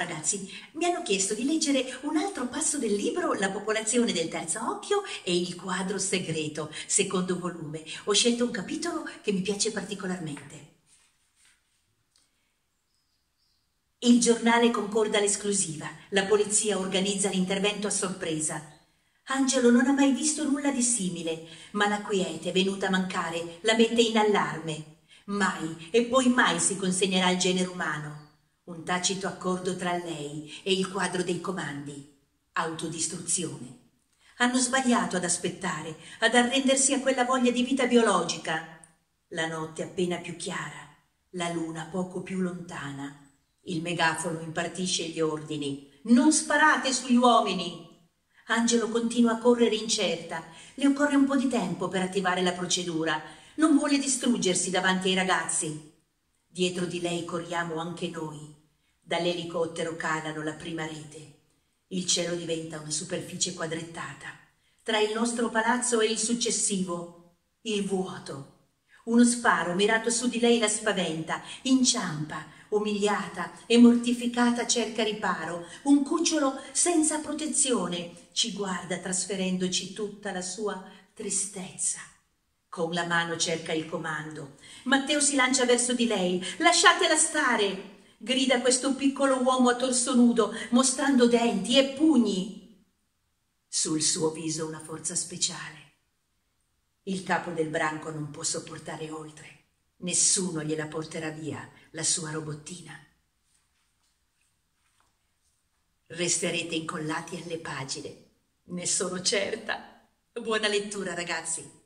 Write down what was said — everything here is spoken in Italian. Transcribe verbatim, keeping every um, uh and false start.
ragazzi, mi hanno chiesto di leggere un altro passo del libro La popolazione del terzo occhio e il quadro segreto, secondo volume. Ho scelto un capitolo che mi piace particolarmente. Il giornale concorda l'esclusiva, la polizia organizza l'intervento a sorpresa. Angelo non ha mai visto nulla di simile, ma la quiete venuta a mancare la mette in allarme. Mai e poi mai si consegnerà al genere umano. Un tacito accordo tra lei e il quadro dei comandi. Autodistruzione. Hanno sbagliato ad aspettare, ad arrendersi a quella voglia di vita biologica. La notte appena più chiara, la luna poco più lontana. Il megafono impartisce gli ordini. Non sparate sugli uomini! Angelo continua a correre incerta. Le occorre un po' di tempo per attivare la procedura. Non vuole distruggersi davanti ai ragazzi. Dietro di lei corriamo anche noi. Dall'elicottero calano la prima rete. Il cielo diventa una superficie quadrettata. Tra il nostro palazzo e il successivo, il vuoto. Uno sparo mirato su di lei la spaventa, inciampa, umiliata e mortificata cerca riparo. Un cucciolo senza protezione ci guarda trasferendoci tutta la sua tristezza. Con la mano cerca il comando. Matteo si lancia verso di lei. Lasciatela stare! Grida questo piccolo uomo a torso nudo, mostrando denti e pugni. Sul suo viso una forza speciale. Il capo del branco non può sopportare oltre. Nessuno gliela porterà via, la sua robottina. Resterete incollati alle pagine, ne sono certa. Buona lettura, ragazzi.